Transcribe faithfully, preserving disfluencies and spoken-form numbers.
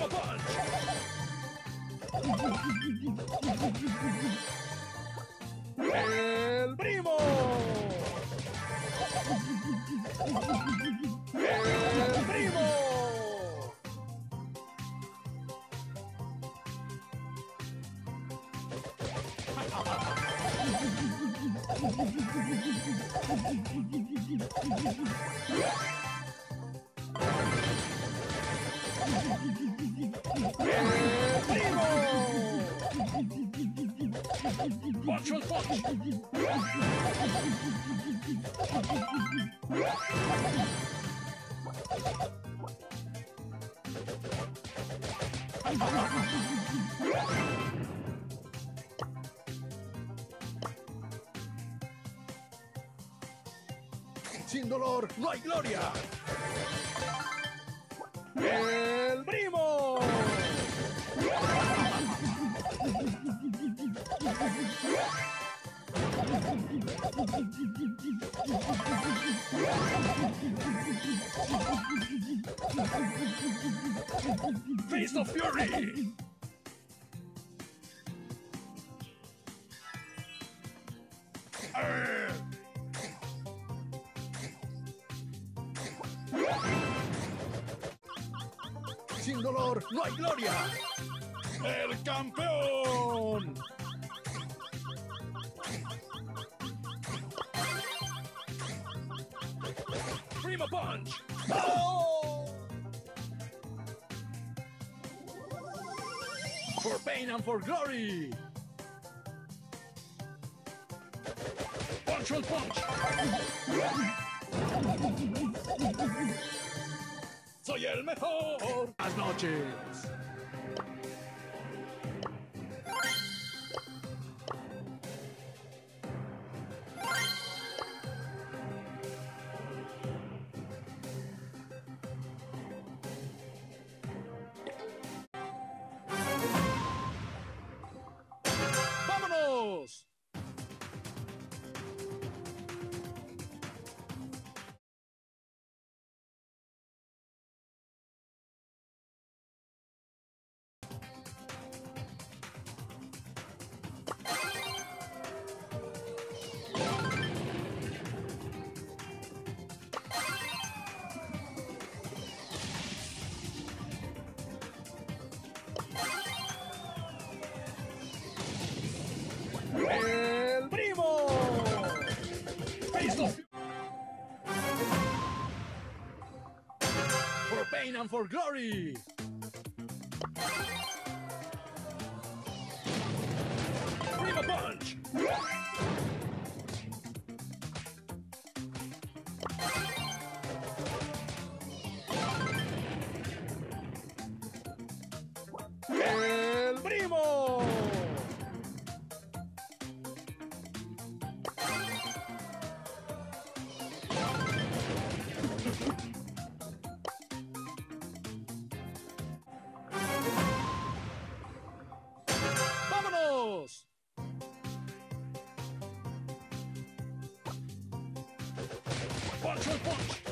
Primo Punch. El primo. El primo. Punch on punch! Sin dolor no hay gloria. El primo. Face of Fury. Arr. Sin dolor no hay gloria. El campeón. Primo Punch. Oh! For pain and for glory. Punch on punch. Soy el mejor. Buenas noches. ¡Vámonos! El primo. For pain and for glory. Primo Punch. El primo. ¡Vámonos! Punch on punch.